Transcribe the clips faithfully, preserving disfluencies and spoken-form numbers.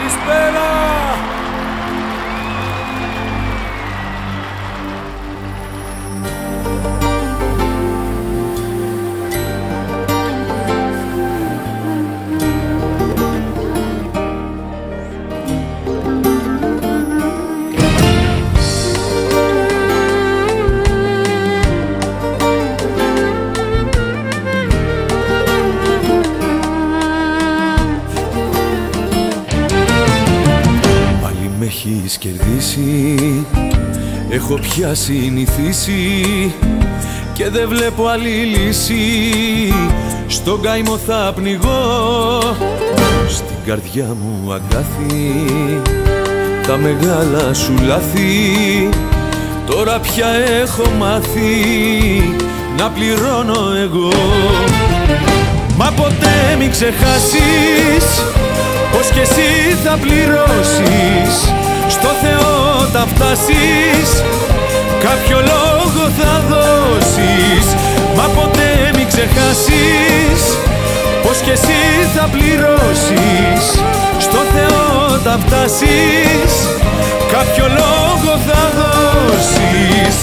Καλησπέρα! Έχεις κερδίσει, έχω πια συνηθίσει και δεν βλέπω άλλη λύση. Στον καημό θα πνιγώ, στην καρδιά μου αγκάθι τα μεγάλα σου λάθη. Τώρα πια έχω μάθει να πληρώνω εγώ. Μα ποτέ μην ξεχάσεις πως κι εσύ θα πληρώσεις. Στο Θεό τα φτάσεις, κάποιο λόγο θα δώσεις. Μα ποτέ μην ξεχάσεις πως κι εσύ θα πληρώσεις. Στο Θεό τα φτάσεις, κάποιο λόγο θα δώσεις.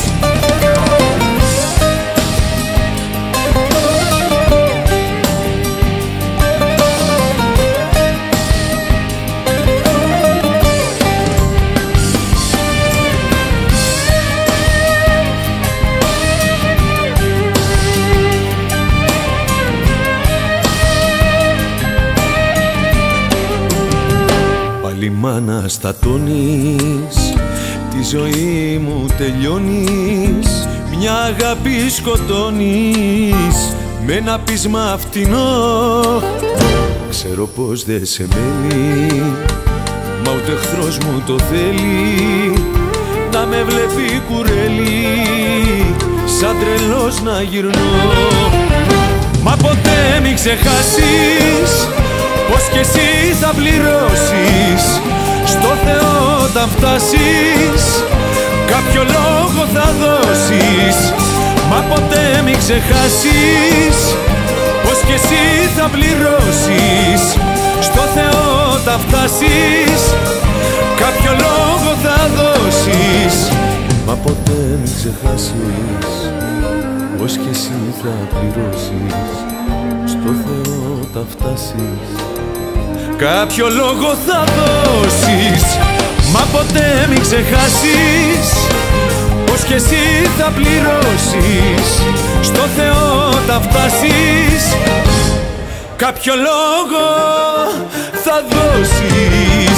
Μάνα στατώνεις, τη ζωή μου τελειώνεις. Μια αγάπη σκοτώνεις με ένα πείσμα φτηνό. Ξέρω πως δεν σε μένει, μα ούτε εχθρός μου το θέλει να με βλέπει κουρέλι, σαν τρελός να γυρνώ. Μα ποτέ μην ξεχάσεις πως κι εσύ θα πληρώσεις. Στο Θεό τα φτάσεις, κάποιο λόγο θα δώσεις. Μα ποτέ μην ξεχάσεις πως κι εσύ θα πληρώσεις. Στο Θεό τα φτάσεις, κάποιο λόγο θα δώσεις. Μα ποτέ μην ξεχάσεις πως κι εσύ θα πληρώσεις. Στο Θεό τα φτάσεις, κάποιο λόγο θα δώσεις. Μα ποτέ μην ξεχάσεις πως κι εσύ θα πληρώσεις. Στο Θεό τα φτάσεις, κάποιο λόγο θα δώσεις.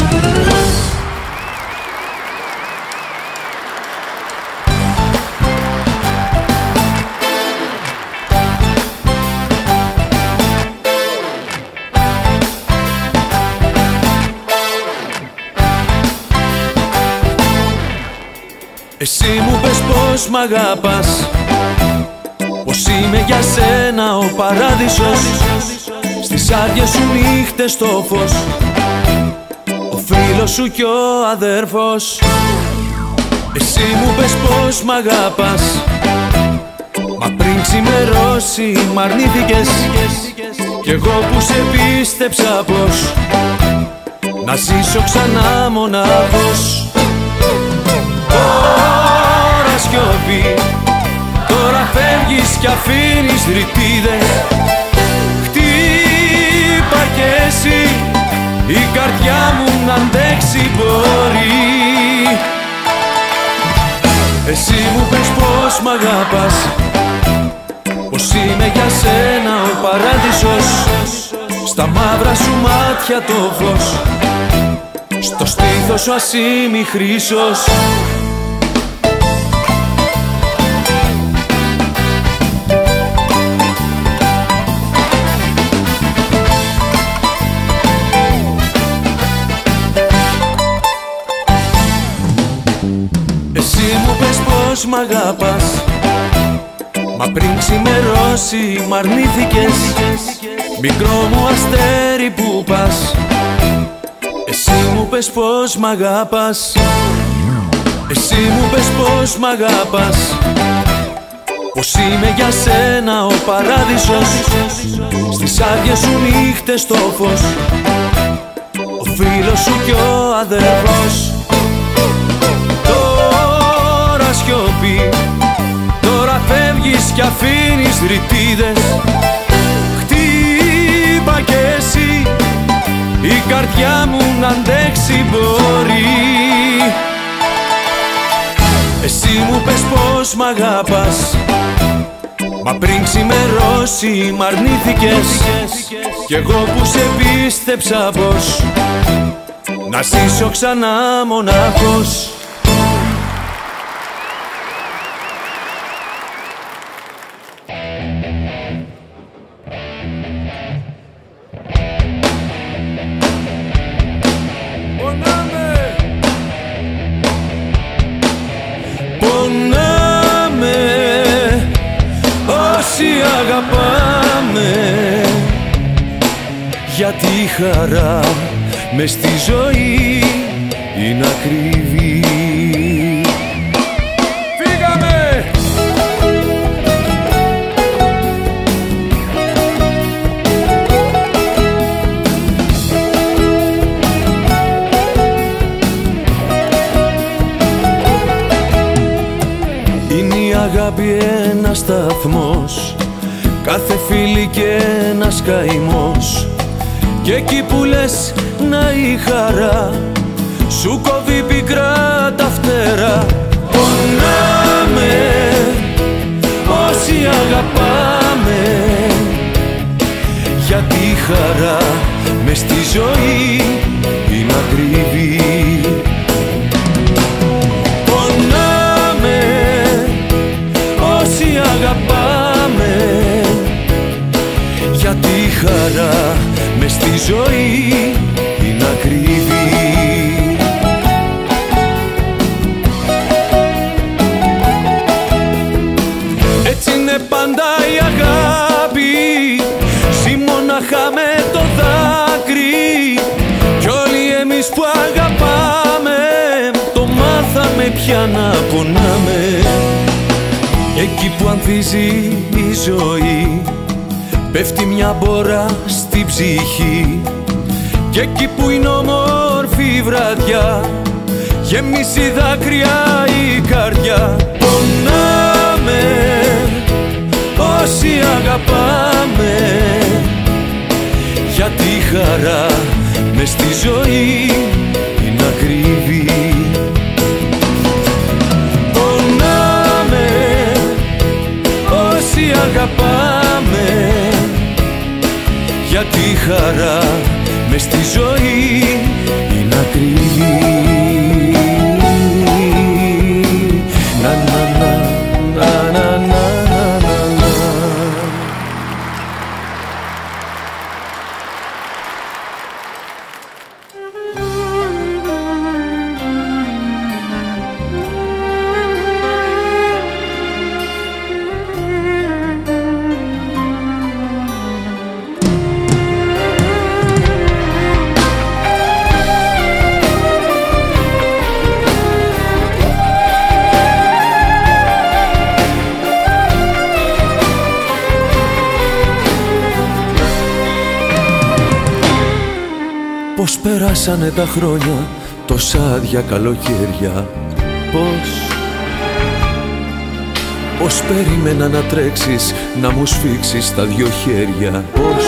Εσύ μου πες πως μ' αγαπάς, πως είμαι για σένα ο παράδεισος. Στις άδειες σου νύχτες το φως, ο φίλος σου κι ο αδέρφος. Εσύ μου πες πως μ' αγαπάς, μα πριν ξημερώσει μ' αρνήθηκες. Κι εγώ που σε πίστεψα πως να ζήσω ξανά μονάχος. Τώρα σιωπή, τώρα φεύγεις κι αφήνεις ρητίδες. Χτύπα κι εσύ, η καρδιά μου να αντέξει μπορεί. Εσύ μου πες πως μ' αγαπάς, πως είμαι για σένα ο παράδεισος. Στα μαύρα σου μάτια το φως, στο στήθος σου ασήμι χρυσός. Εσύ μου πες πως μ' αγαπάς, μα πριν ξημερώσει μ' αρνήθηκες. Μικρό μου αστέρι που πας, εσύ μου πες πως μ' αγαπάς. Εσύ μου πες πως μ' αγαπάς, πως είμαι για σένα ο παράδεισος. Στις άδειες σου νύχτες το φως, ο φίλος σου κι ο αδερφός. Τώρα σιωπή, τώρα φεύγεις κι αφήνεις ρητίδες. Χτύπα κι εσύ, η καρδιά μου να αντέξει μπορεί. Εσύ μου πες πως μ' αγαπάς, μα πριν ξημερώσει μ' αρνήθηκες. Κι εγώ που σε πίστεψα πως να ζήσω ξανά μοναχός. Αγαπάμε, γιατί η χαρά μες στη ζωή είναι ακριβή. Φύγαμε! Είναι η αγάπη ένας σταθμός, κάθε φίλη και ένας καημός. Κι εκεί που λες να η χαρά σου κόβει πικρά τα φτερά. Πονάμε όσοι αγαπάμε, γιατί η χαρά μες στη ζωή είναι ακριβή. Πονάμε όσοι αγαπάμε, γιατί η χαρά μες στη ζωή είναι ακριβή. Έτσι είναι πάντα η αγάπη, ζει μοναχά με το δάκρυ. Κι όλοι εμείς που αγαπάμε, το μάθαμε πια να πονάμε. Εκεί που ανθίζει η ζωή, πέφτει μια μπόρα στη ψυχή. Κι εκεί που είναι όμορφη η βραδιά, γεμίσει δάκρυα η καρδιά. Πονάμε όσοι αγαπάμε, γιατί η χαρά μες στη ζωή είναι ακριβή. Πονάμε όσοι αγαπάμε, γιατί η χαρά μες στη ζωή είναι ακριβή. Να, να, να, να, να, να, να, να. Πώς περάσανε τα χρόνια, τόσα άδεια καλοκαίρια. Πώς, πώς περίμενα να τρέξεις, να μου σφίξεις τα δυο χέρια. Πώς,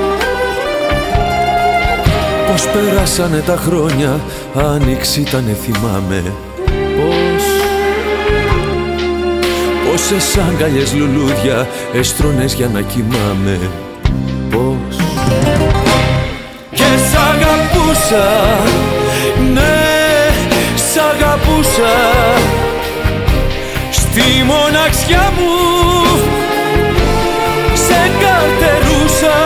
πώς περάσανε τα χρόνια, άνοιξη ήτανε θυμάμαι. Πώς, πόσες αγκαλιές λουλούδια έστρωνες για να κοιμάμαι. Πώς, και σ' αγαπούσα, ναι, σ' αγαπούσα. Στη μοναξιά μου σε καρτερούσα.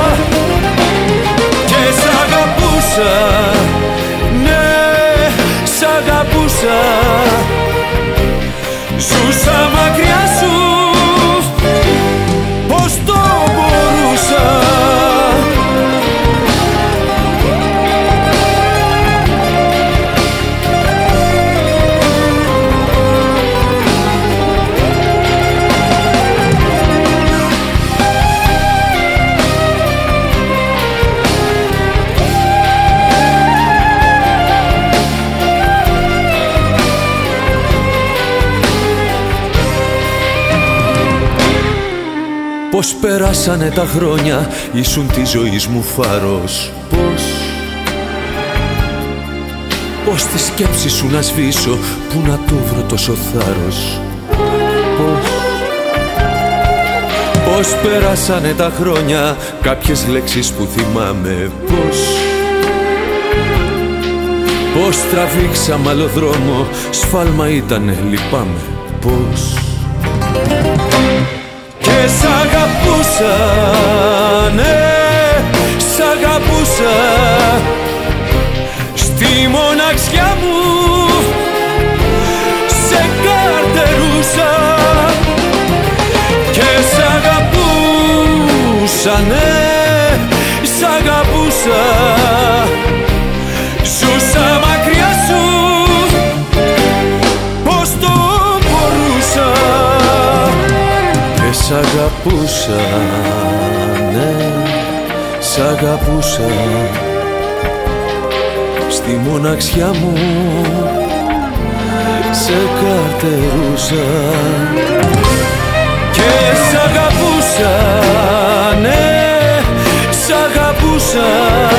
Και σ' αγαπούσα, ναι, σ' αγαπούσα. Ζούσα μακριά σου, πώς το μπορούσα. Πώς περάσανε τα χρόνια, ήσουν της ζωής μου φάρος. Πώς Πώς τη σκέψη σου να σβήσω, που να το βρω τόσο θάρρος. Πώς Πώς περάσανε τα χρόνια, κάποιες λέξεις που θυμάμαι. Πώς Πώς τραβήξαμε άλλο δρόμο, σφάλμα ήτανε, λυπάμαι. Πώς και σ' αγαπούσα, ναι, σ' αγαπούσα. Στη μοναξιά μου σε καρτερούσα και σ' αγαπούσα, ναι, σ' αγαπούσα. Ζούσα μακριά σου, πώς το μπορούσα. Και σ' αγαπούσα, ναι, σ' αγαπούσα. Στη μοναξιά μου σε καρτερούσα και σ' αγαπούσα, ναι, σ' αγαπούσα.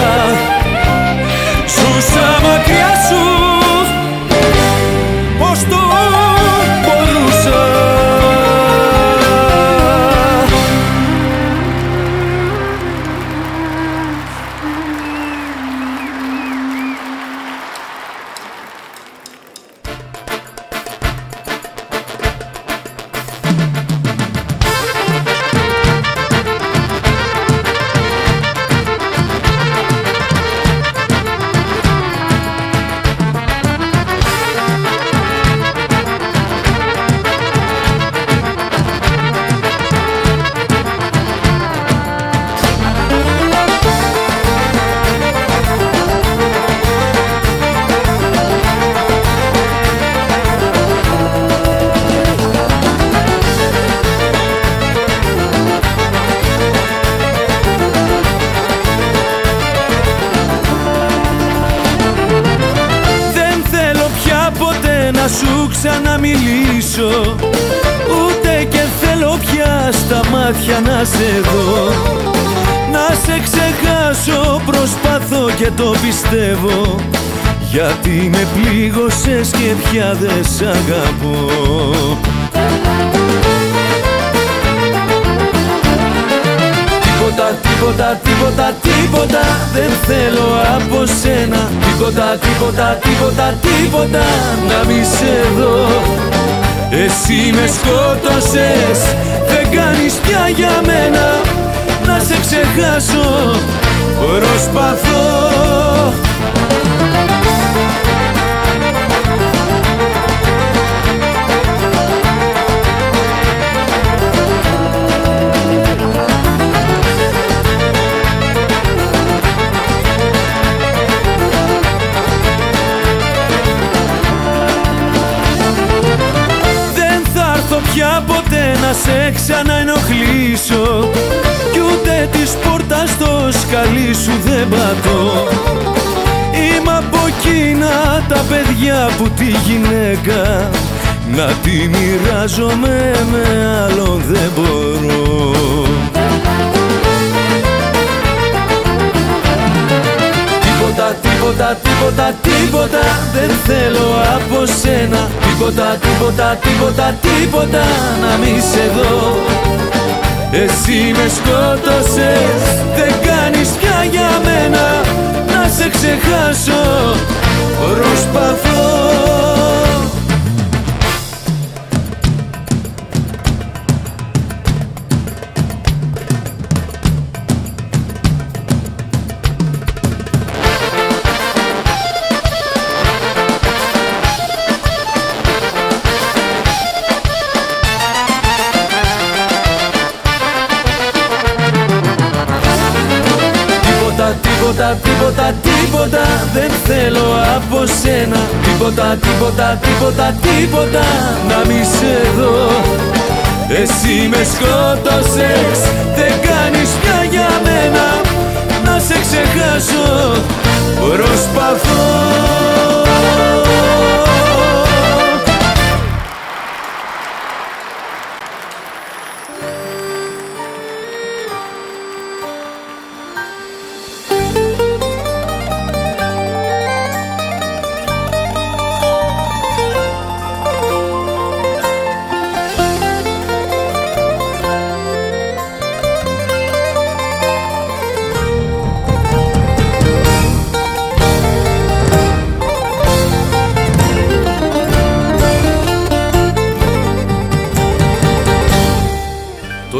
Ζούσα μακριά σου, πώς το μπορούσα. Σου ξαναμιλήσω, ούτε και θέλω πια στα μάτια να σε δω. Να σε ξεχάσω προσπαθώ και το πιστεύω, γιατί με πλήγωσες και πια δεν σ' αγαπώ. Τίποτα, τίποτα, τίποτα, τίποτα δεν θέλω από σένα. Τίποτα, τίποτα, τίποτα, τίποτα να μη σε δω. Εσύ με σκότωσες, δεν κάνεις πια για μένα. Να σε ξεχάσω προσπαθώ. Πια ποτέ να σε ξαναενοχλήσω, κι ούτε της πόρτας το σκαλί σου δεν πατώ. Είμαι από εκείνα τα παιδιά που τη γυναίκα να τη μοιράζομαι με άλλον δεν μπορώ. Τίποτα, τίποτα, τίποτα, τίποτα δεν θέλω από σένα. Τίποτα, τίποτα, τίποτα, τίποτα να μη σε δω. Εσύ με σκότωσες, δεν κάνεις πια για μένα. Να σε ξεχάσω προσπαθώ. Τίποτα, τίποτα, τίποτα δεν θέλω από σένα. Τίποτα, τίποτα, τίποτα, τίποτα να μη σε δω. Εσύ με σκότωσες, δεν κάνεις πια για μένα. Να σε ξεχάσω προσπαθώ.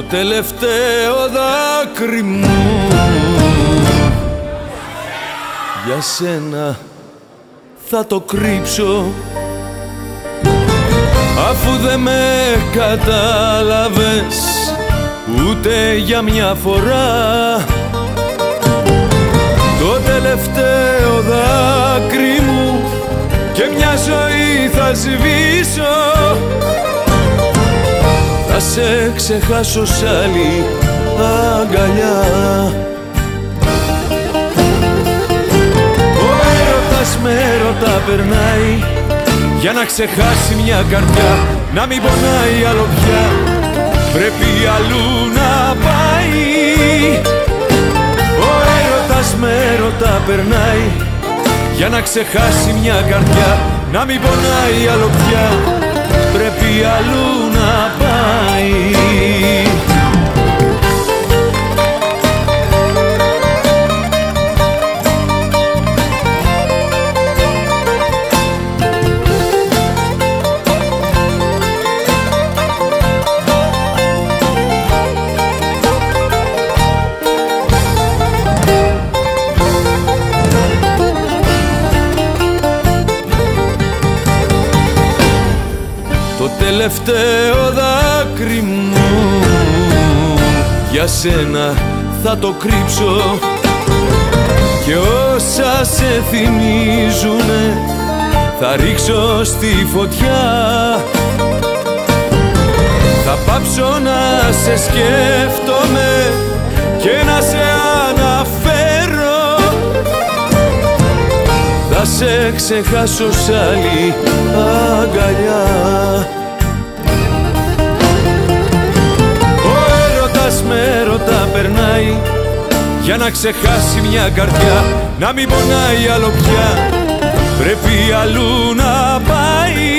τελευταίο δάκρυ μου για σένα θα το κρύψω, αφού δεν με κατάλαβες ούτε για μια φορά. Το τελευταίο δάκρυ μου και μια ζωή θα σβήσω, θα σε ξεχάσω σ' άλλη αγκαλιά. Ο έρωτας με έρωτα περνάει για να ξεχάσει μια καρδιά, να μην πονάει άλλο πια, πρέπει αλλού να πάει. Ο έρωτας με έρωτα περνάει για να ξεχάσει μια καρδιά, να μην πονάει άλλο πια, πρέπει αλλού να πάει. Τελευταίο δάκρυ μου για σένα θα το κρύψω, και όσα σε θυμίζουνε θα ρίξω στη φωτιά. Θα πάψω να σε σκέφτομαι και να σε αναφέρω, θα σε ξεχάσω σ' άλλη αγκαλιά. Με έρωτα περνάει για να ξεχάσει μια καρδιά, να μην πονάει άλλο πια, πρέπει αλλού να πάει.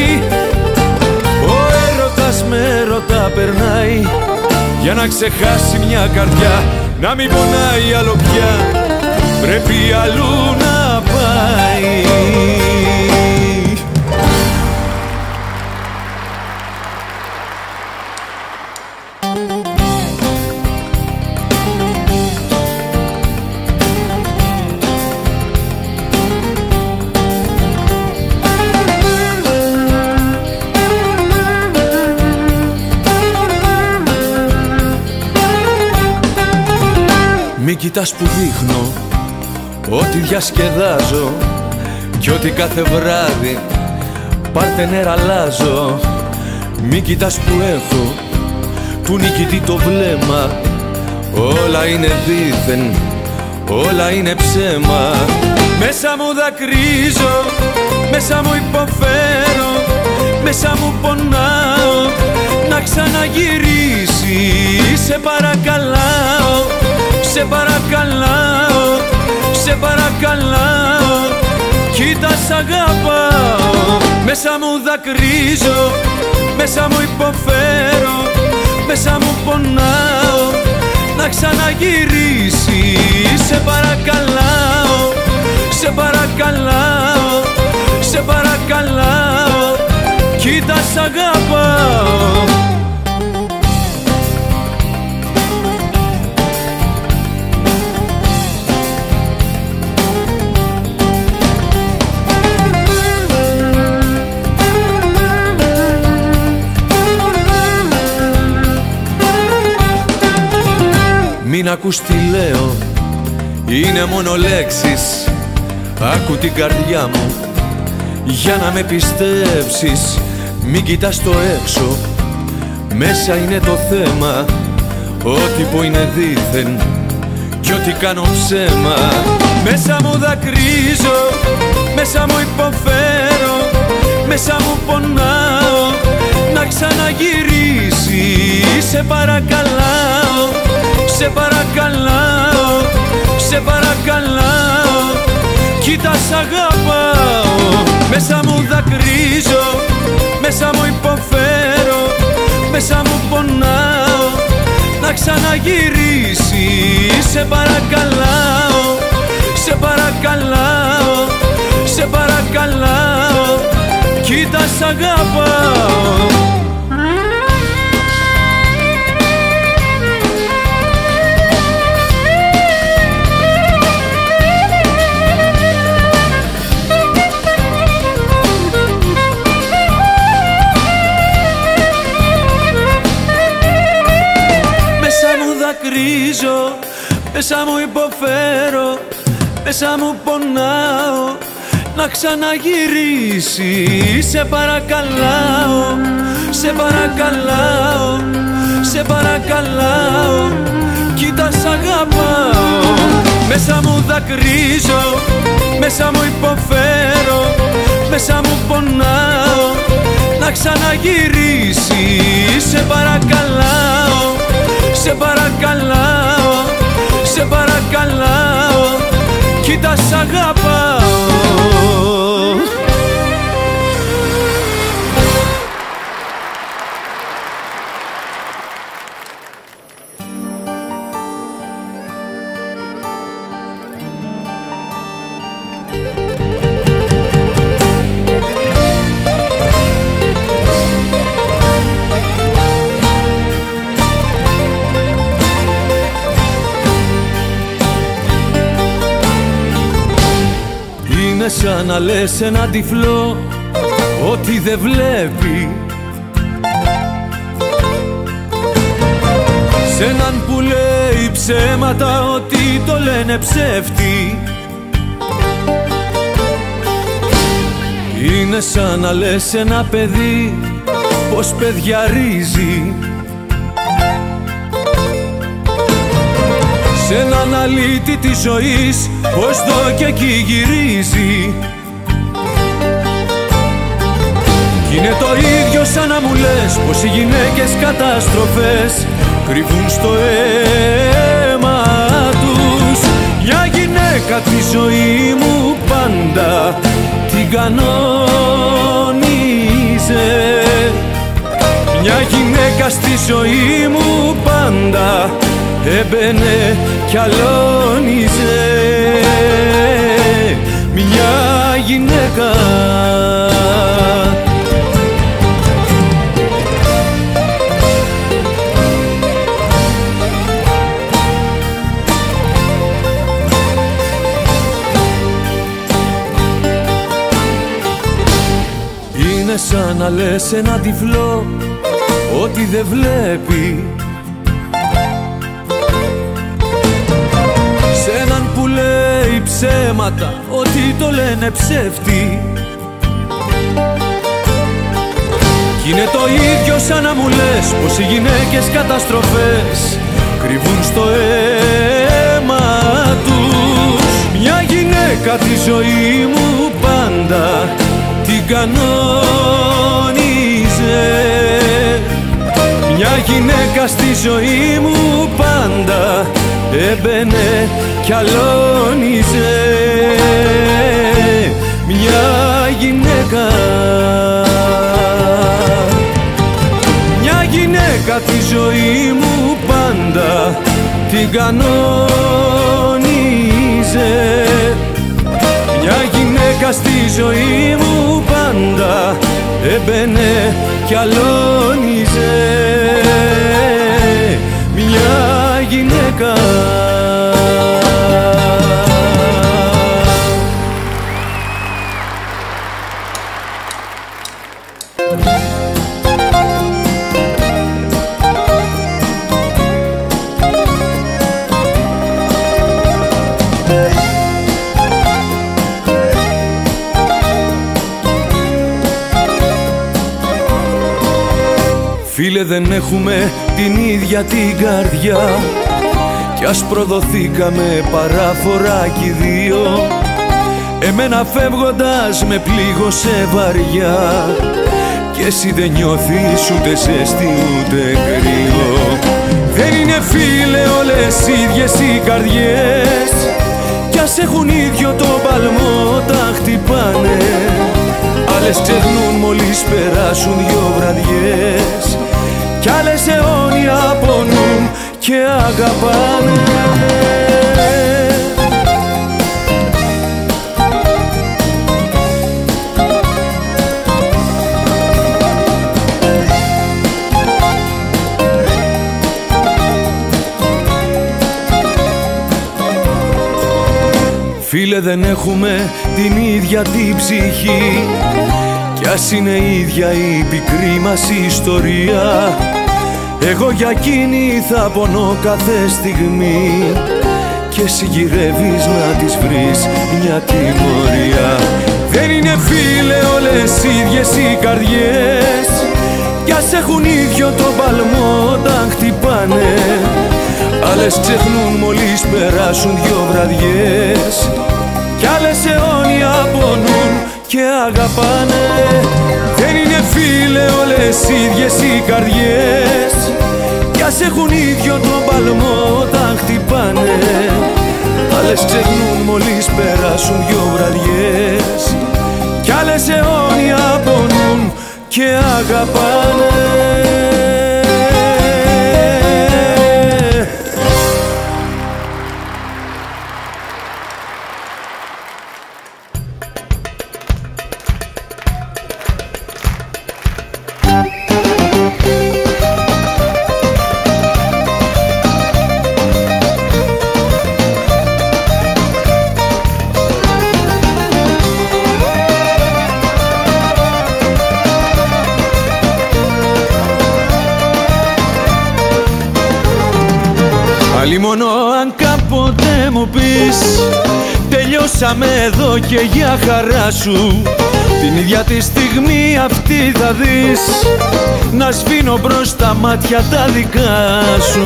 Ο έρωτας με έρωτα περνάει για να ξεχάσει μια καρδιά, να μην πονάει άλλο πια, πρέπει αλλού να πάει. Μη κοιτάς που δείχνω ότι διασκεδάζω, κι ότι κάθε βράδυ πάρτενερ αλλάζω. Μη κοιτάς που έχω του νικητή το βλέμμα, όλα είναι δίθεν, όλα είναι ψέμα. Μέσα μου δακρύζω, μέσα μου υποφέρω, μέσα μου πονάω, να ξαναγυρίσει σε παρακαλάω. Σε παρακαλάω, σε παρακαλάω, κοίτα σ' αγαπάω. Μέσα μου δακρύζω, μέσα μου υποφέρω, μέσα μου πονάω, να ξαναγυρίσει. Σε παρακαλάω, σε παρακαλάω, σε παρακαλάω, κοίτα σ' αγαπάω. Μην ακούς τι λέω, είναι μόνο λέξεις, άκου την καρδιά μου για να με πιστέψεις. Μην κοιτάς το έξω, μέσα είναι το θέμα, ό,τι πω είναι δίθεν κι ό,τι κάνω ψέμα. Μέσα μου δακρύζω, μέσα μου υποφέρω, μέσα μου πονάω, να ξαναγυρίσει. Σε παρακαλάω, σε παρακαλάω, σε παρακαλάω, κοίτα σ' αγαπάω. Μέσα μου δακρύζω, μέσα μου υποφέρω, μέσα μου πονάω, να ξαναγυρίσει. Σε παρακαλάω, σε παρακαλάω, σε παρακαλάω, κοίτα σ' αγαπάω. δακρύζω, μέσα μου υποφέρω, μέσα μου πονάω. Να ξαναγυρίσει, σε παρακαλάω, σε παρακαλάω, σε παρακαλάω. Κοίτα σ' αγαπάω. Μέσα μου δακρύζω, μέσα μου υποφέρω, μέσα μου πονάω. Να ξαναγυρίσει, σε παρακαλάω, σε παρακαλάω, σε παρακαλάω. Κοίτα σ' αγαπάω. Είναι σαν να λες ένα τυφλό ότι δεν βλέπει, σ' έναν που λέει ψέματα ότι το λένε ψεύτη. Είναι σαν να λες ένα παιδί πως παιδιαρίζει, σ' έναν αλήτη της ζωής πως δω και εκεί γυρίζει. Κι είναι το ίδιο σαν να μου λες πως οι γυναίκες καταστροφές κρύβουν στο αίμα τους. Μια γυναίκα τη ζωή μου πάντα την κανόνιζε, μια γυναίκα στη ζωή μου πάντα έμπαινε κι αλώνιζε. Μια γυναίκα. Είναι σαν να λες ένα τυφλό ότι δεν βλέπει, σ' έναν που λέει ψέματα ότι το λένε ψεύτη. Κι είναι το ίδιο σαν να μου λες πως οι γυναίκες καταστροφές κρύβουν στο αίμα τους. Μια γυναίκα τη ζωή μου πάντα την κανόνιζε, μια γυναίκα στη ζωή μου πάντα έμπαινε κι αλώνιζε. Μια γυναίκα. Μια γυναίκα τη ζωή μου πάντα την κανόνιζε, μια γυναίκα στη ζωή μου πάντα έμπαινε κι αλώνιζε. Μια γυναίκα. Φίλε, δεν έχουμε την ίδια την καρδιά, κι ας προδοθήκαμε παράφορα κι οι δύο. Εμένα φεύγοντας με πλήγωσε βαριά, κι εσύ δεν νιώθεις ούτε ζέστη ούτε κρύο. Δεν είναι φίλε όλες ίδιες οι καρδιές, κι ας έχουν ίδιο το παλμό τα χτυπάνε. Άλλες ξεχνούν μόλις περάσουν δυο βραδιές, κι άλλες αιώνια πονούν και αγαπάνε. Φίλε, δεν έχουμε την ίδια την ψυχή, κι ας είναι ίδια η πικρή μας ιστορία, Εγώ για εκείνη θα πονώ κάθε στιγμή και εσύ γυρεύεις να της βρεις μια τιμωρία. Δεν είναι φίλε όλες ίδιες οι καρδιές, κι ας έχουν ίδιο τον παλμό όταν χτυπάνε. Άλλες ξεχνούν μόλις περάσουν δυο βραδιές, κι άλλες αιώνια πονούν και αγαπάνε. Δεν είναι φίλε όλες ίδιες οι καρδιές, κι ας έχουν ίδιο τον παλμό όταν χτυπάνε. Άλλες ξεχνούν μόλις περάσουν δυο βραδιές, κι άλλες αιώνια πονούν και αγαπάνε. Πάλι μόνο αν κάποτε μου πεις τελειώσαμε εδώ και για χαρά σου, την ίδια τη στιγμή αυτή θα δεις να σβήνω μπρος τα μάτια τα δικά σου.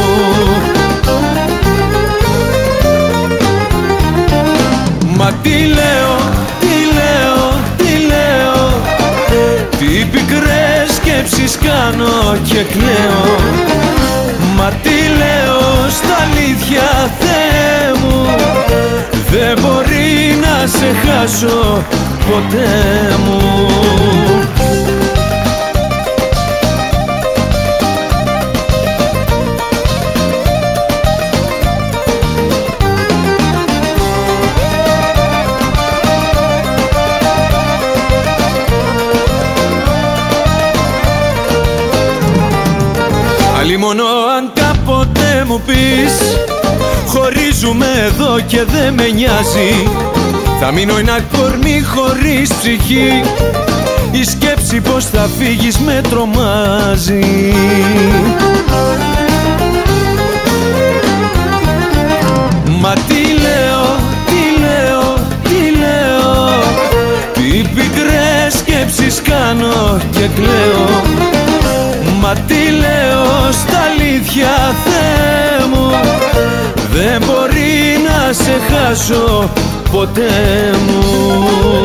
Μα τι λέω, τι λέω, τι λέω, τι πικρές σκέψεις κάνω και κλαίω. Μα τι λέω στα αλήθεια Θεέ μου, δεν μπορεί να σε χάσω ποτέ μου. Άλλη μόνο αν κάποτε μου πεις χωρίζουμε εδώ και δεν με νοιάζει, θα μείνω ένα κορμί χωρίς ψυχή, η σκέψη πως θα φύγεις με τρομάζει. Μα τι λέω, τι λέω, τι λέω, τι πικρές σκέψεις κάνω και κλαίω. Μα τι λέω στα αλήθεια Θεέ μου, δεν μπορεί να σε χάσω ποτέ μου.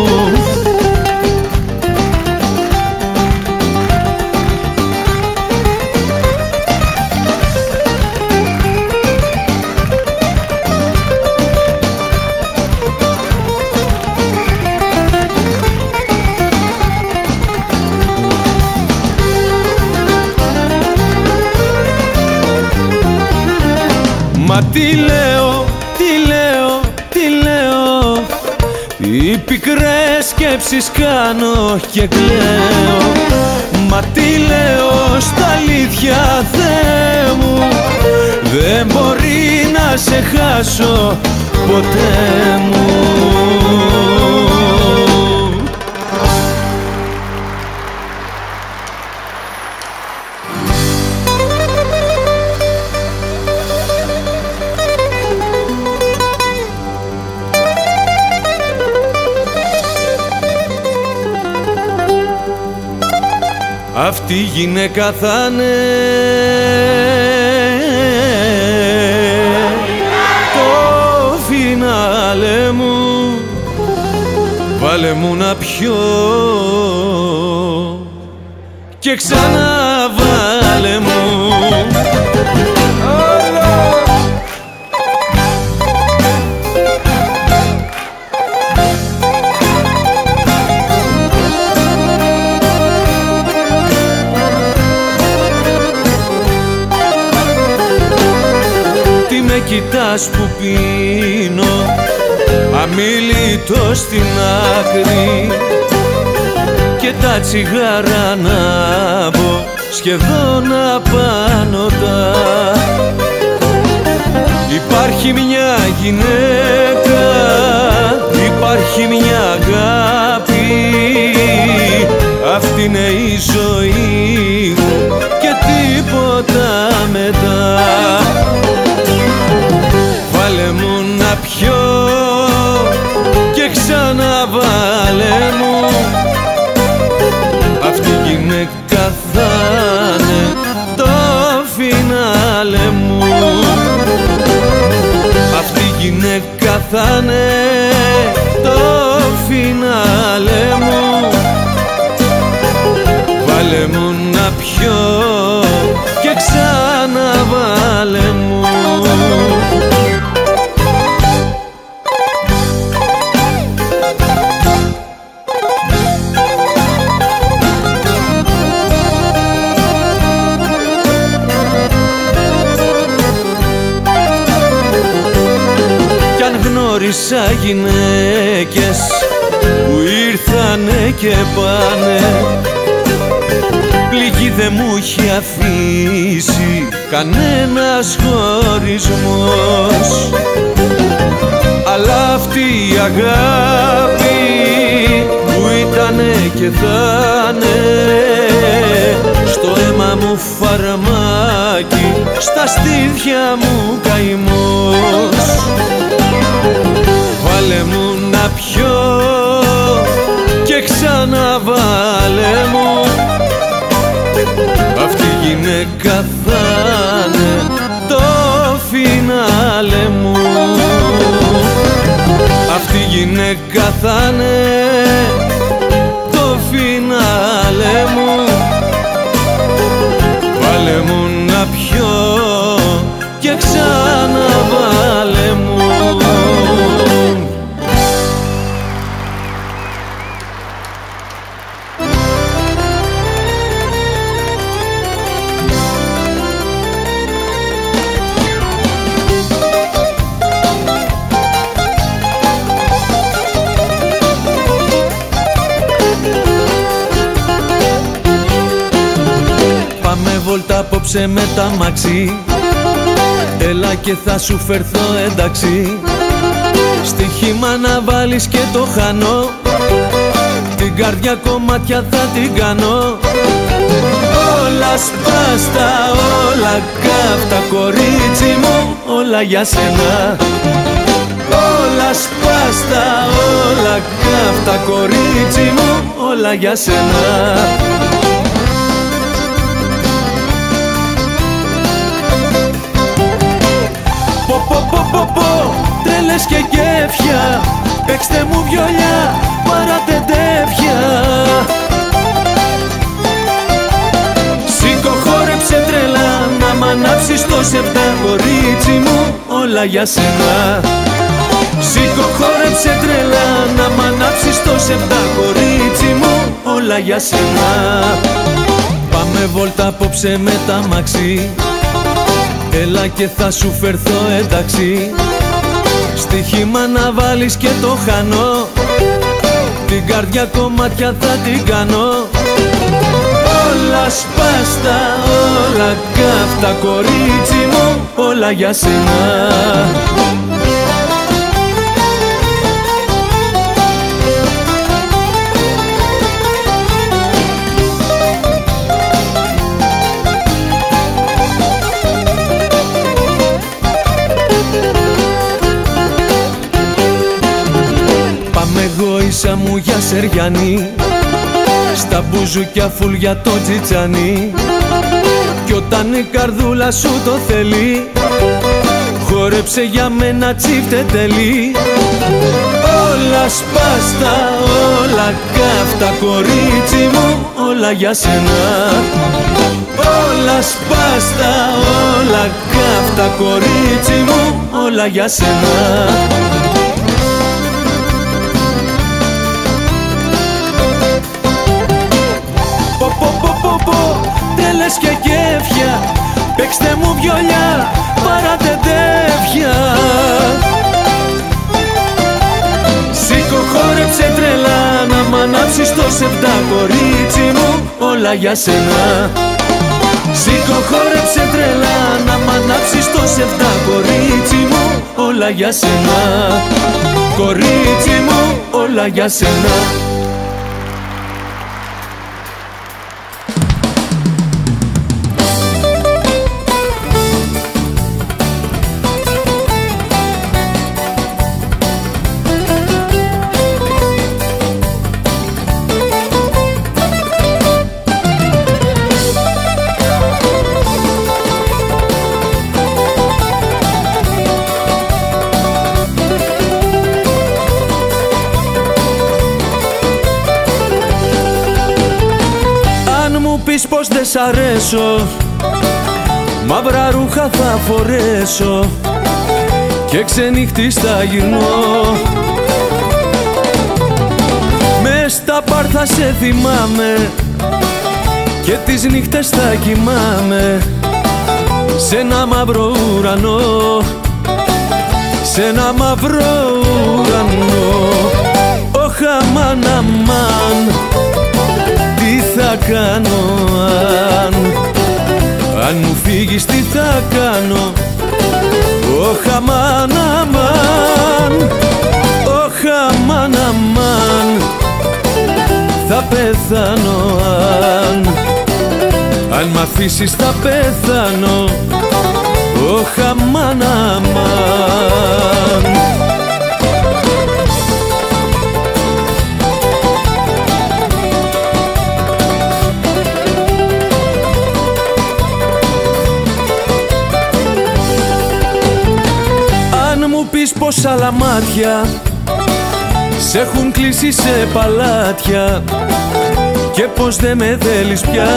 Μα τι λέω, τι λέω, τι λέω, τι πικρές σκέψεις κάνω και κλαίω. Μα τι λέω στα αλήθεια Θεέ μου, δεν μπορεί να σε χάσω ποτέ μου. Αυτή η γυναίκα θα είναι το φινάλε μου, βάλε μου να πιω και ξαναβάλε μου. Κοιτάς που πίνω αμίλητο στην άκρη και τα τσιγάρα να μπω σχεδόν απάνωτα. Υπάρχει μια γυναίκα, υπάρχει μια αγάπη, αυτή είναι η ζωή μου και τίποτα μετά. Βάλε μου να πιω και ξαναβάλε μου. Αυτή η γυναίκα θα είναι το φινάλε μου. Αυτή η γυναίκα θα είναι το φινάλε μου. Βάλε μου να πιω και ξαναβάλε μου. Κι αν γνώρισα γυναίκες που ήρθανε και πάνε, πληγή δε μου είχε αφήσει κανένας χωρισμός. Αλλά αυτή η αγάπη που ήτανε και θα'ναι, στο αίμα μου φαρμάκι, στα στήθια μου καημός. Βάλε μου να πιω και ξαναβάλε μου. Αυτή η γυναίκα θα είναι το φινάλε μου. Αυτή η γυναίκα θα είναι το φινάλε μου. Βάλε μου να πιω και ξαναβάλε μου. Βόλτα απόψε με τα μαξί, έλα και θα σου φερθώ εντάξει. Στοίχημα να βάλεις και το χάνω, την καρδιά κομμάτια θα την κάνω. Όλα σπάστα, όλα καύτα κορίτσι μου, όλα για σένα. Όλα σπάστα, όλα καύτα κορίτσι μου, όλα για σένα. Πω πω πω πω, τρέλες και κέφια, παίξτε μου βιολιά, παράτε ντεύια. Σήκω χόρεψε τρελά, να μ' ανάψεις το σεπτά, κορίτσι μου, όλα για σένα. Σήκω χόρεψε τρελά, να μ' ανάψεις το σεπτά, κορίτσι μου, όλα για σένα. Πάμε βόλτα απόψε με τα μαξί, έλα και θα σου φερθώ εντάξει. Στοίχημα να βάλεις και το χάνω, την καρδιά κομμάτια θα την κάνω. Όλα σπάστα, όλα καύτα κορίτσι μου, όλα για σένα. Γόησα μου για Σεριανή, στα μπουζούκια φουλ για το τζιτζανί. Κι όταν η καρδούλα σου το θέλει, χόρεψε για μένα τσίφτε τελεί. Όλα σπάστα, όλα καύτα κορίτσι μου, όλα για σένα. Όλα σπάστα, όλα καύτα κορίτσι μου, όλα για σένα. Τρέλες και κέφια, παίξτε μου βιολιά, παράτε ντεύια. Σήκω χόρεψε τρελά, να μ' ανάψεις το σεπτά, κορίτσι μου, όλα για σένα. Σήκω χόρεψε τρελά, να μ' ανάψεις το σεπτά, κορίτσι μου, όλα για σένα. Κορίτσι μου, όλα για σένα. πεις πως δεν σ' αρέσω, μαύρα ρούχα θα φορέσω και ξενύχτης θα γυρνώ. Μες στα μπαρ θα σε θυμάμαι και τις νύχτες θα κοιμάμαι σε ένα μαύρο ουρανό, σε ένα μαύρο ουρανό. Ωχ, αμάν, αμάν, τι θα κάνω αν, αν μου φύγεις τι θα κάνω. Ωχ, αμάν, αμάν, ωχ, αμάν, αμάν, θα πεθάνω αν, αν μ' αφήσεις θα πεθάνω. Ωχ, αμάν, αμάν. Αν μου πεις πως άλλα μάτια σ' έχουν κλείσει σε παλάτια και πως δεν με θέλεις πια,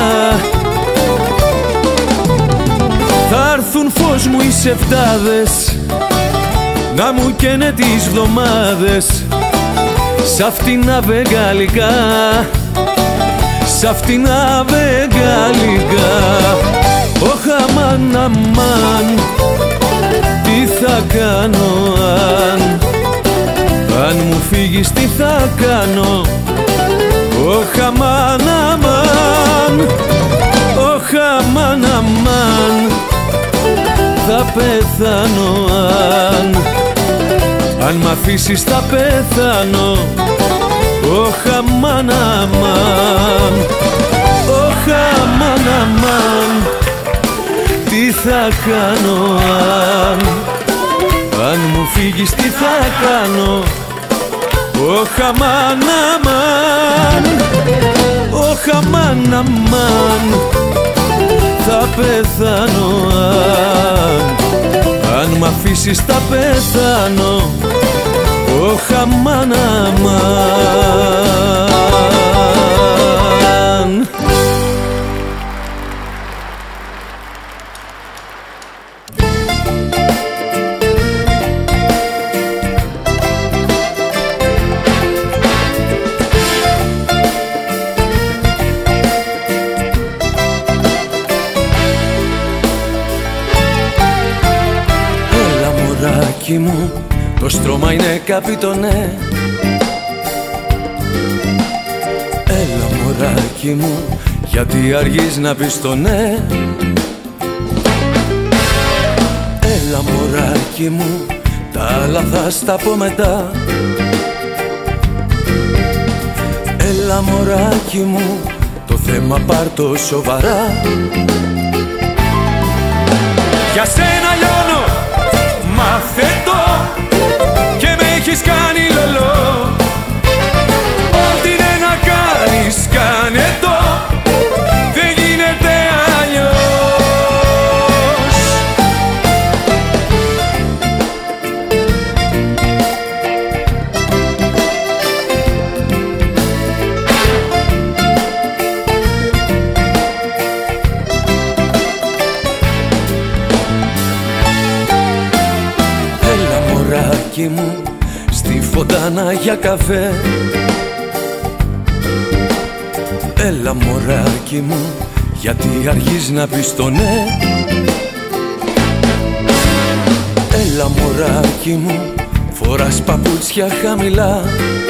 θα έρθουν φως μου οι σεφτάδες να μου καίνε τις βδομάδες σ' φτηνά βεγγαλικά, σ' φτηνά βεγγαλικά. Ωχ, αμάν, αμάν, τι θα κάνω αν, αν μου φύγεις τι θα κάνω. Ωχ, αμάν, αμάν, ωχ, αμάν, αμάν, θα πεθάνω αν, αν μ' αφήσεις θα πεθάνω. Ωχ, αμάν, αμάν, ωχ, αμάν, αμάν, τι θα κάνω αν, αν μου φύγεις τι θα κάνω. Ωχ, αμάν, αμάν, ωχ, αμάν, αμάν, θα πεθάνω αν, αν μ' αφήσεις θα πεθάνω. Ωχ, αμάν, αμάν. Μου, το στρώμα είναι καπιτονέ. Έλα μωράκι μου, γιατί αργείς να πεις το ναι. Έλα μωράκι μου, τα άλλα θα στα πω μετά. Έλα μωράκι μου, το θέμα πάρ' το σοβαρά. Για σένα λιώνω, μάθε το, και με έχεις κάνει λολό. Ό,τι είναι να κάνεις κάνε το, δεν γίνεται αλλιώς. Μου, στη φωτάνα για καφέ. Έλα μωράκι μου, γιατί αργείς να πεις το ναι. Έλα μωράκι μου, φοράς παπούτσια χαμηλά.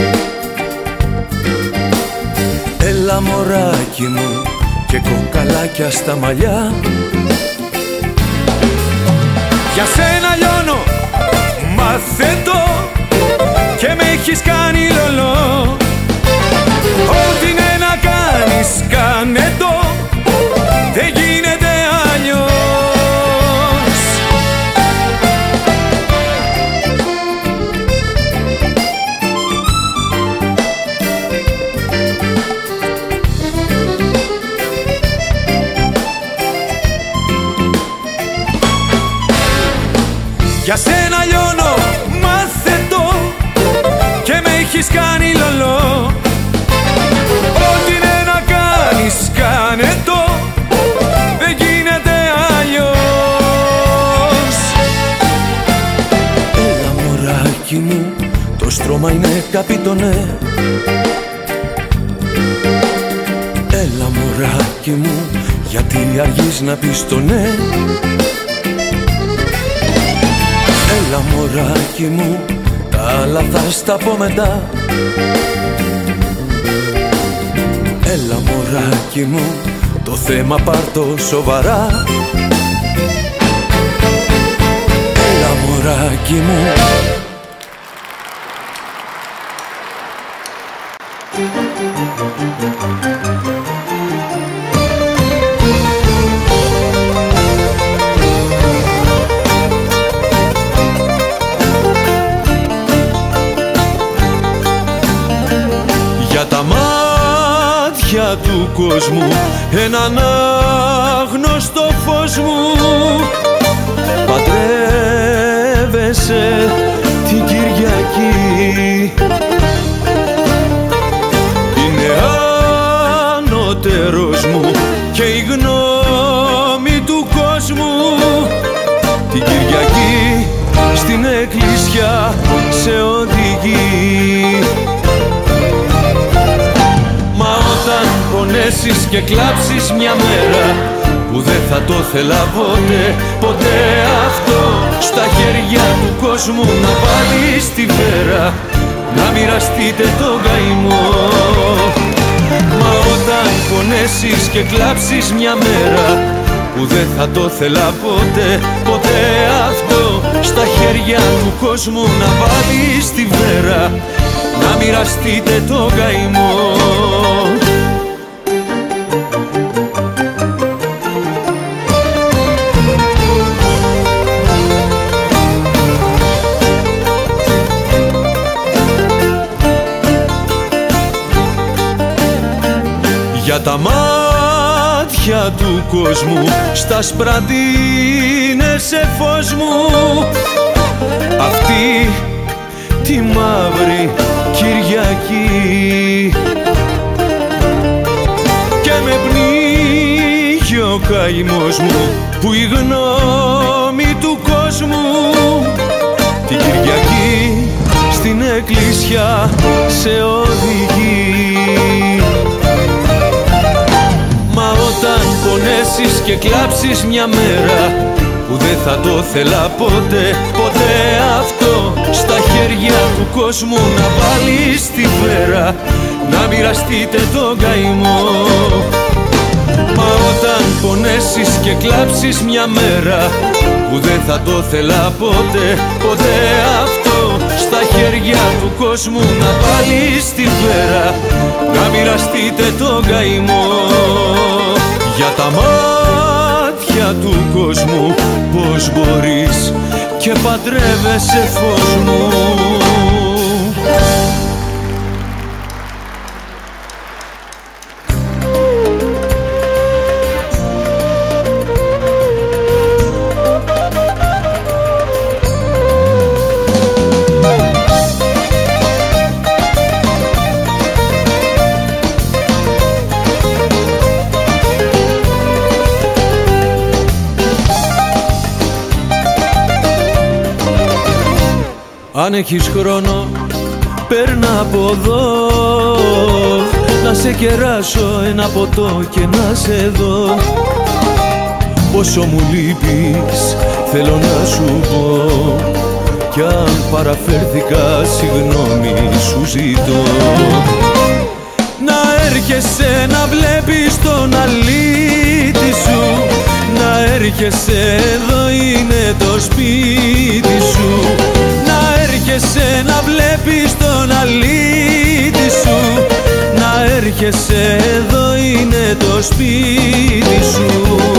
Έλα μωράκι μου, και κοκαλάκια στα μαλλιά. Για σένα λιώνω, μάθε το, και με έχεις κάνει λολό. Ό,τι είναι να κάνεις κάνε το, δεν γίνεται αλλιώς. Για σένα λιώνω, μάθε το, και με έχεις κάνει λολό. είχα πει το ναι. Έλα μωράκι μου, γιατί αργείς να πεις το ναι. Έλα μωράκι μου, τα άλλα θα στα πω μετά. Έλα μωράκι μου, το θέμα πάρ' το σοβαρά. Έλα μωράκι μου. Για τα μάτια του κόσμου έναν άγνωστο φως μου, παντρεύεσαι την Κυριακή. Είναι ανώτερος μου και η γνώμη του κόσμου. Την Κυριακή στην εκκλησιά σε οδηγεί. Μα όταν πονέσεις και κλάψεις μια μέρα που δεν θα το θέλα ποτέ, ποτέ αυτό, στα χέρια του κόσμου να βάλεις τη βέρα, να μοιραστείτε το καημό. Μα όταν πονέσεις και κλάψεις μια μέρα που δεν θα το θέλα ποτέ, ποτέ αυτό, στα χέρια του κόσμου να βάλεις τη βέρα, να μοιραστείτε το καημό. Για τα μάτια του κόσμου στα σπραντίνεσαι φως μου, αυτή τη μαύρη Κυριακή, και με πνίγει ο καημός μου που η γνώμη του κόσμου. Την Κυριακή στην εκκλησιά σε οδηγεί. Μα όταν πονέσεις και κλάψεις μια μέρα που δεν θα το θέλα ποτέ, ποτέ αυτό, στα χέρια του κόσμου να βάλεις τη βέρα, να μοιραστείτε το καημό. Μα όταν πονέσεις και κλάψεις μια μέρα που δεν θα το θέλα ποτέ, ποτέ αυτό, στα χέρια του κόσμου να βάλεις τη βέρα, να μοιραστείτε το καημό. Για τα μάτια του κόσμου πώς μπορείς και παντρεύεσαι φως μου. Αν έχεις χρόνο παίρνα από εδώ, να σε κεράσω ένα ποτό και να σε δω. Πόσο μου λείπεις θέλω να σου πω, κι αν παραφέρθηκα συγγνώμη σου ζητώ. Να έρχεσαι να βλέπεις τον αλήτη σου, να έρχεσαι εδώ είναι το σπίτι σου. Να έρχεσαι να βλέπεις τον αλήτη σου, να έρχεσαι εδώ είναι το σπίτι σου.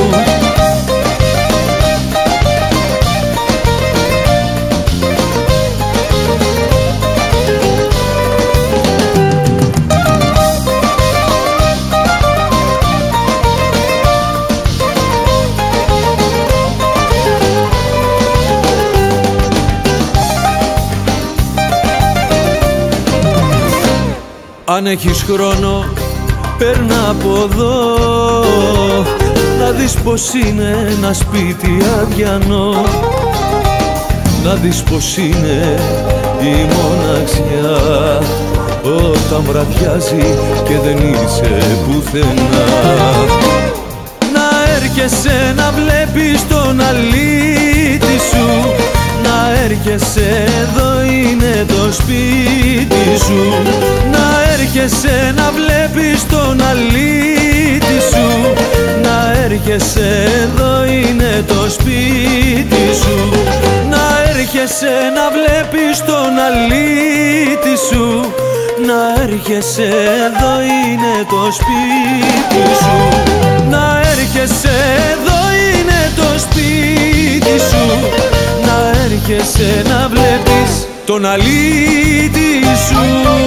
Αν έχεις χρόνο παίρνα από εδώ, να δεις πως είναι ένα σπίτι αδιανό, να δεις πως είναι η μοναξιά όταν βραδιάζει και δεν είσαι πουθενά. Να έρχεσαι να βλέπεις τον αλήτη σου, να έρχεσαι εδώ είναι το σπίτι σου. Να έρχεσαι να βλέπεις τον αλήτη σου, να έρχεσαι εδώ είναι το σπίτι σου. Να έρχεσαι να βλέπεις τον αλήτη σου, να έρχεσαι εδώ είναι το σπίτι σου. Να έρχεσαι εδώ είναι το σπίτι σου, να έρχεσαι να βλέπεις τον αλήτη σου.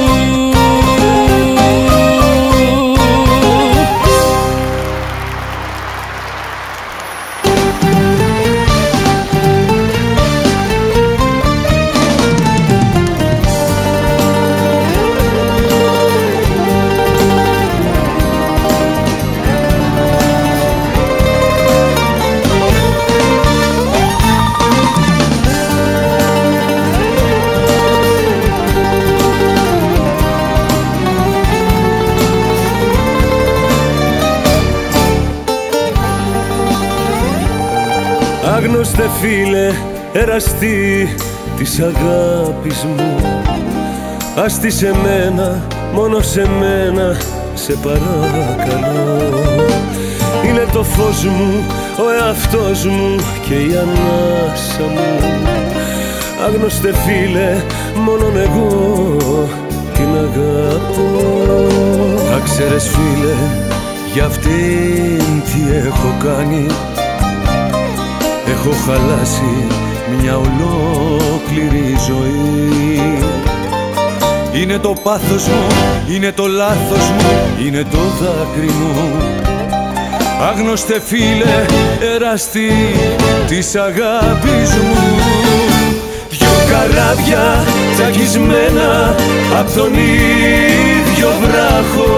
Άγνωστε φίλε, εραστή της αγάπης μου, άστη σε μένα, μόνο σε μένα, σε παρακαλώ. Είναι το φως μου, ο εαυτός μου και η ανάσα μου. Άγνωστε φίλε, μόνον εγώ την αγαπώ. Θα ξέρεις φίλε, για αυτήν τι έχω κάνει. Έχω χαλάσει μια ολόκληρη ζωή. Είναι το πάθος μου, είναι το λάθος μου, είναι το δάκρυ μου. Άγνωστε φίλε, εραστή της αγάπης μου. Δυο καράβια τσακισμένα απ' τον ίδιο βράχο,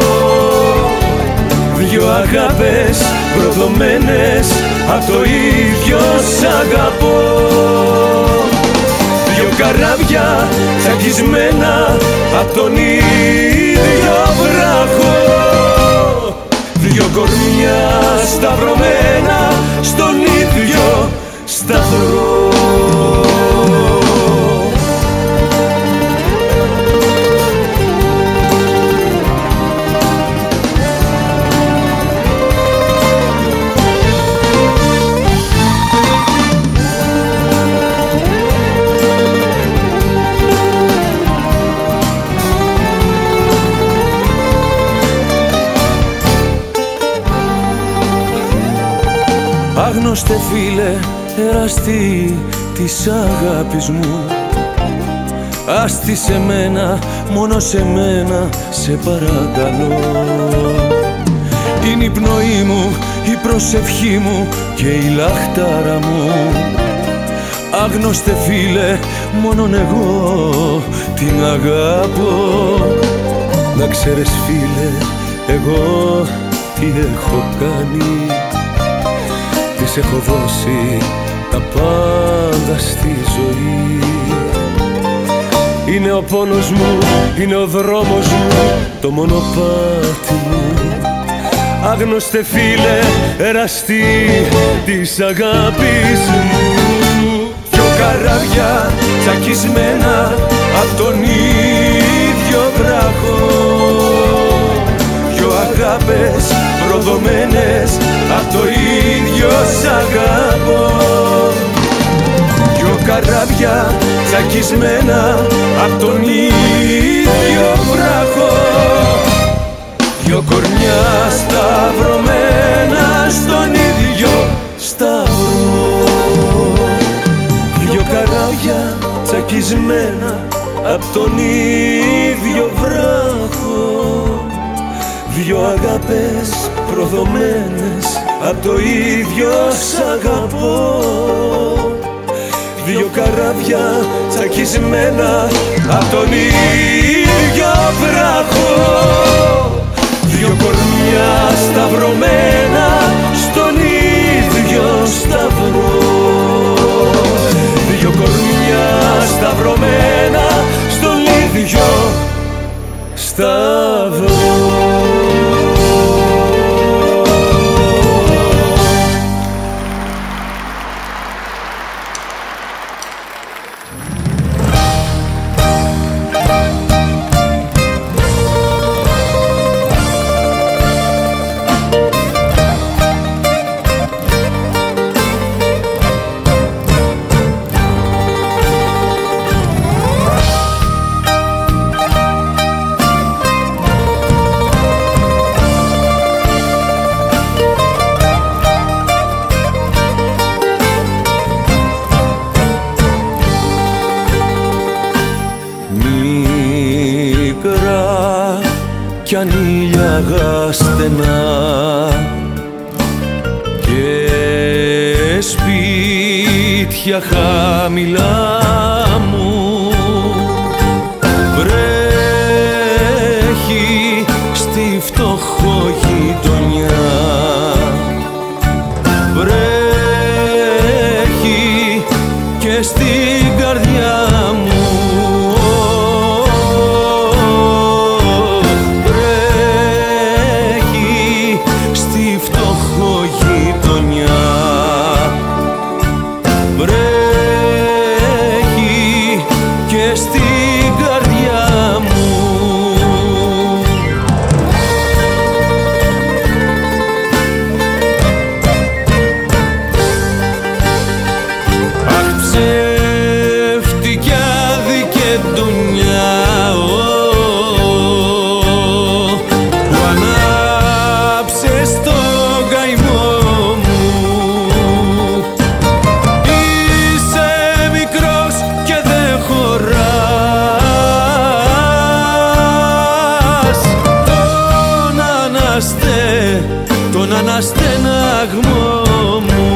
δυο αγάπες προδομένες απ' το ίδιο σ' αγαπώ. Δυο καράβια τσακισμένα απ' τον ίδιο βράχο, δυο κορμιά σταυρωμένα στον ίδιο σταυρό. Άγνωστε φίλε, εραστή της αγάπης μου, άστη σε μένα, μόνο σε μένα, σε παρακαλώ. Είναι η πνοή μου, η προσευχή μου και η λαχτάρα μου. Άγνωστε φίλε, μόνον εγώ την αγαπώ. Να ξέρεις φίλε, εγώ τι έχω κάνει. Της έχω δώσει τα πάντα στη ζωή. Είναι ο πόνος μου, είναι ο δρόμος μου, το μονοπάτι μου. Άγνωστε φίλε, εραστή της αγάπης μου. Δυο καράβια τσακισμένα απ' τον ίδιο βράχο, δυο αγάπες προδομένες απ' το ίδιο σ' αγαπώ. Δυο καράβια τσακισμένα απ' τον ίδιο βράχο, δυο κορμιά σταυρωμένα στον ίδιο σταυρό. Δυο καράβια τσακισμένα απ' τον ίδιο βράχο, δυο αγάπες προδομένες απ' το ίδιο σ' αγαπώ. Δυο καράβια τσακισμένα απ' τον ίδιο βράχο, δυο κορμιά σταυρωμένα στον ίδιο σταυρό. Δυο κορμιά σταυρωμένα βρω. Κι ανήλια στενά και σπίτια χαμηλά μου βρέχει στη φτωχογειτονιά, βρέχει και στην καρδιά μου. Τον αναστεναγμό μου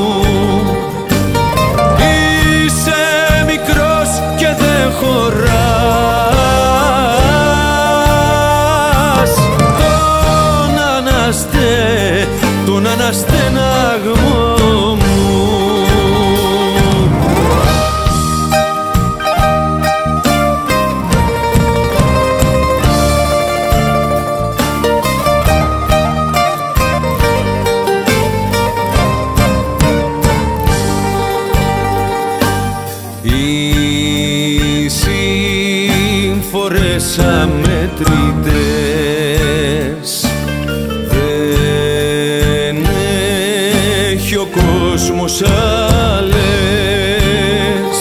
είσαι μικρός και δεν χωράς. Τον αναστε, τον αναστεναγμό μου. Οι σύμφορες αμετρητές δεν έχει ο κόσμος άλλες.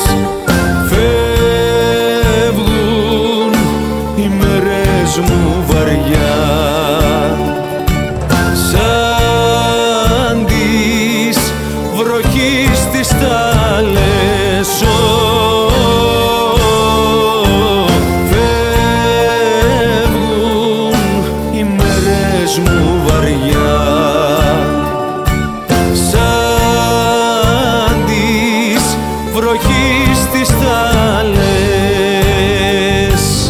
Φεύγουν οι μέρες μου βαριά σαν της βροχής τις τάλες. Βροχή στις θάλες.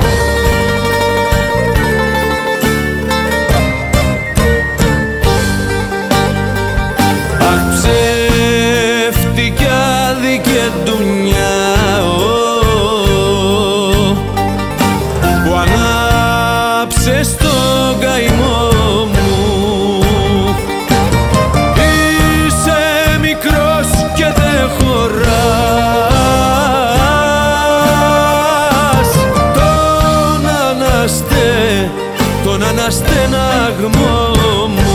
Αχ, ψεύτικη άδικη ντουνιά που ανάψε στον καημό μου. Είσαι μικρός και δεν χωράς. Τον αναστε, τον αναστεναγμό μου.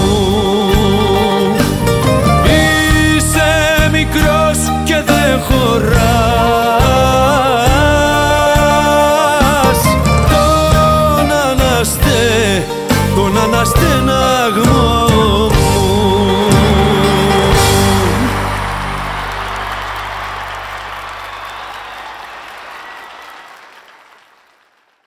Είσαι μικρός και δεν χωράς. Τον αναστε, τον αναστε